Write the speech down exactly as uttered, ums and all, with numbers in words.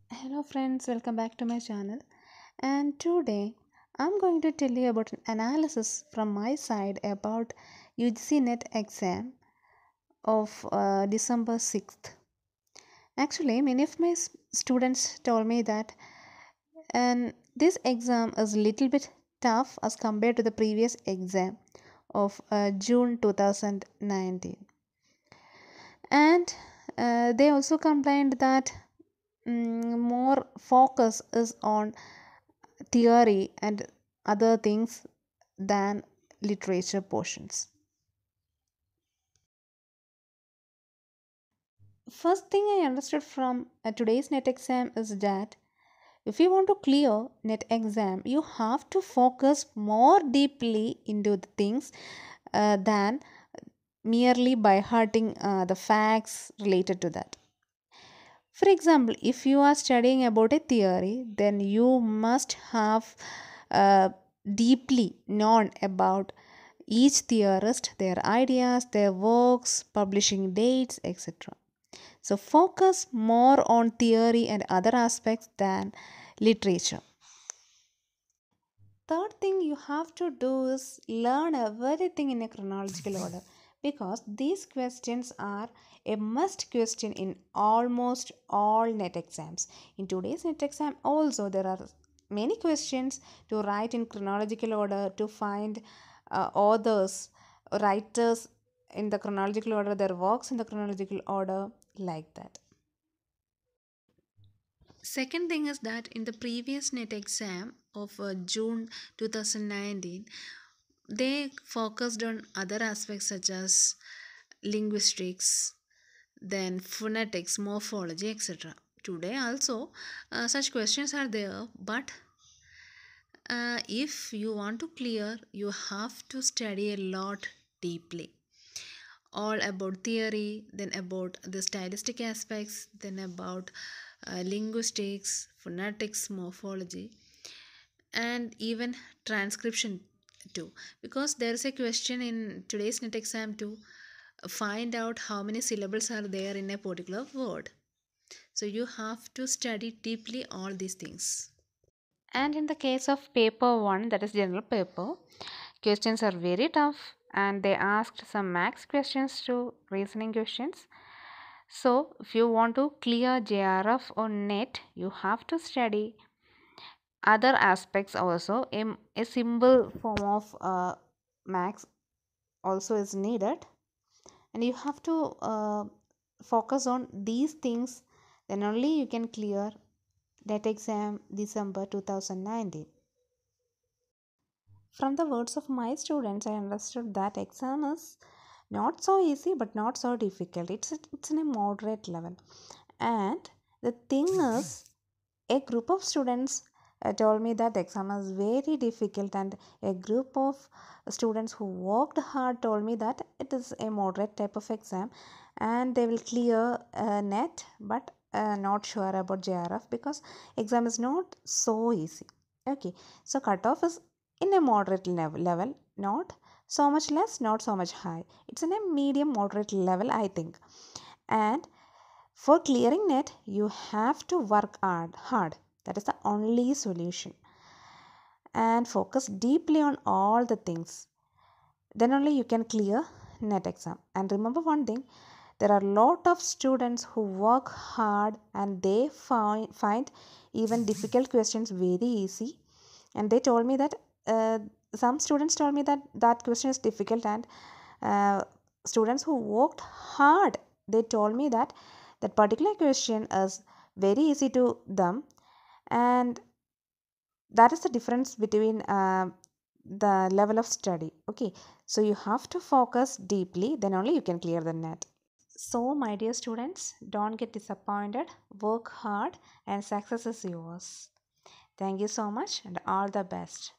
Hello friends, welcome back to my channel. And today I'm going to tell you about an analysis from my side about U G C NET exam of uh, December sixth. Actually, many of my s- students told me that and this exam is a little bit tough as compared to the previous exam of uh, June two thousand nineteen. And uh, they also complained that mm, more focus is on theory and other things than literature portions. First thing I understood from uh, today's NET exam is that if you want to clear NET exam, you have to focus more deeply into the things uh, than merely by hurting uh, the facts related to that. For example, if you are studying about a theory, then you must have uh, deeply known about each theorist, their ideas, their works, publishing dates, et cetera. So focus more on theory and other aspects than literature. Third thing you have to do is learn everything in a chronological order because these questions are a must question in almost all NET exams. In today's NET exam also there are many questions to write in chronological order to find uh, authors, writers in the chronological order, their works in the chronological order, like that. Second thing is that in the previous NET exam of uh, June two thousand nineteen, they focused on other aspects such as linguistics, then phonetics, morphology, et cetera. Today also, uh, such questions are there, but uh, if you want to clear, you have to study a lot deeply. All about theory, then about the stylistic aspects, then about uh, linguistics, phonetics, morphology, and even transcription too. Because there is a question in today's NET exam to find out how many syllables are there in a particular word. So you have to study deeply all these things. And in the case of paper one, that is general paper, questions are very tough and they asked some max questions to reasoning questions. So if you want to clear J R F or NET, you have to study other aspects also. A, a simple form of uh, max also is needed and you have to uh, focus on these things, then only you can clear NET exam December two thousand nineteen. From the words of my students, I understood that exam is not so easy but not so difficult. It's it's in a moderate level. And the thing is, a group of students uh, told me that exam is very difficult, and a group of students who worked hard told me that it is a moderate type of exam, and they will clear uh, NET, but uh, not sure about J R F because exam is not so easy. Okay, so cutoff is in a moderate level, level, not so much less, not so much high. It's in a medium moderate level, I think. And for clearing NET, you have to work hard. hard. That is the only solution. And focus deeply on all the things. Then only you can clear NET exam. And remember one thing, there are a lot of students who work hard and they find, find even difficult questions very easy. And they told me that uh, some students told me that that question is difficult, and uh, students who worked hard, they told me that that particular question is very easy to them, and that is the difference between uh, the level of study. Okay, so you have to focus deeply, then only you can clear the NET. So my dear students, don't get disappointed, work hard, and success is yours. Thank you so much and all the best.